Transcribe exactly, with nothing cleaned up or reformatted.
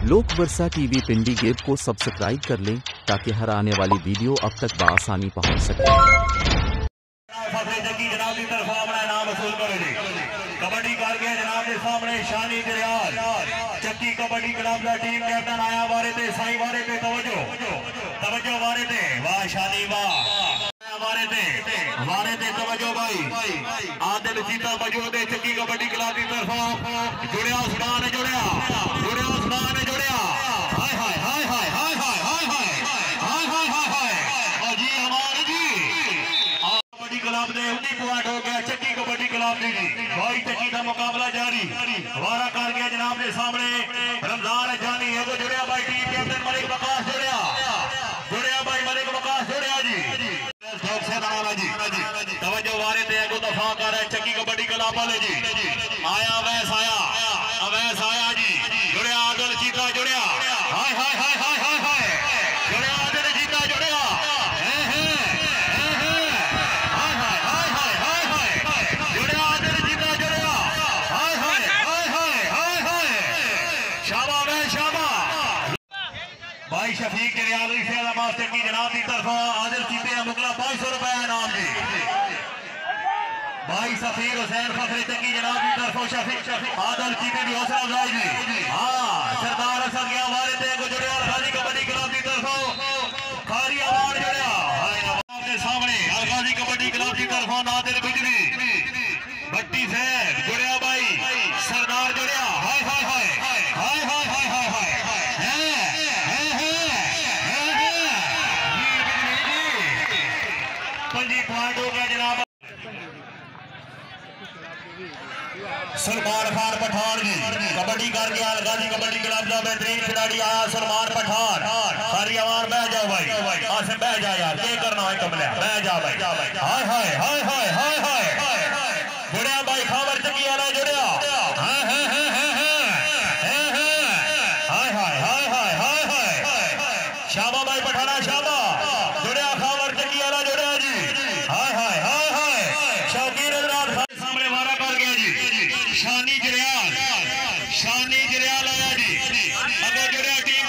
लोक वर्षा TV Pindi gate को सब्सक्राइब कर लें ताकि हर आने वाली वीडियो अब तक बआसानी पहुंच सके। कबड्डी करके जनाब के सामने शानी दरियाल चक्की कबड्डी क्लब का टीम कैप्टन आया वारे ते साई वारे पे तवज्जो तवज्जो वारे ते वाह शानी वाह वारे ते वारे ते तवज्जो भाई आदिल जीता मौजूद है चक्की कबड्डी क्लब की तरफ जुड़िया सुडान जुड़िया जुड़िया सुडान जुड़िया हाय हाय हाय हाय हाय हाय हाय हाय हाय हाय हाय और जी हमारे जी कबड्डी क्लब ने उन्नीस पॉइंट हो गया चक्की कबड्डी क्लब ने जी भाई चक्की का मुकाबला जारी वारा कर गया जनाब के सामने रमजान जानी है तो जुड़िया भाई टीम कैप्टन मलिक वकास जुड़िया जुड़िया भाई मलिक वकास जुड़िया जी तवज्जो वारे ते को दफा कर है चक्की कबड्डी क्लब वाले जी आया अवैस आया अवैस आया जी जुड़िया आदिल जीता जुड़िया हाय हाय हाय हाय हाय हाय जुड़िया आदिल जीता जुड़िया हैं हैं हैं हैं हाय हाय हाय हाय हाय हाय जुड़िया आदिल जीता जुड़िया हाय हाय हाय हाय हाय हाय शाबा वे शाबा भाई शफीक के रियाल से मास्टर की जनाब की तरफ आदिल जीते मुकला पाँच सौ रुपए इनाम जी भाई सफीर हुसैन फखरी चक्की जनाब की तरफ शफीक आदिल जीते की हौसला अफजाई जी हाँ सरदार असद गया हमारे ते को जुड़े और गाजी कबड्डी क्लब की तरफ खारी आवाज जुड़िया आपके सामने गाजी कबड्डी क्लब की तरफ नादिर बिजली भट्टी से जुड़िया भाई सरदार जुड़िया हाय हाय हाय हाय हाय हाय हाय हाय सलमान खान पठान जी कबड्डी कर गया गाजी कबड्डी क्लब का बेहतरीन खिलाड़ी आया सलमान पठान सारी आवाज बह जाओ भाई आसिम बह जा यार क्या करना है कमले बह जा भाई हाय हाय हाय हाय हाय हाय जुड़िया भाई खावर चक्की वाला जुड़िया हाय हाय हाय हाय हाय हाय हाय हाय शाबा भाई पठाना शाबा जुड़िया खावर चक्की वाला जुड़िया जी हाय हाय हाय हाय शौकीन हजरात सामने वारा कर गया जी शानी जरियाल शानी जरियाल आया जी अगर जुड़िया टीम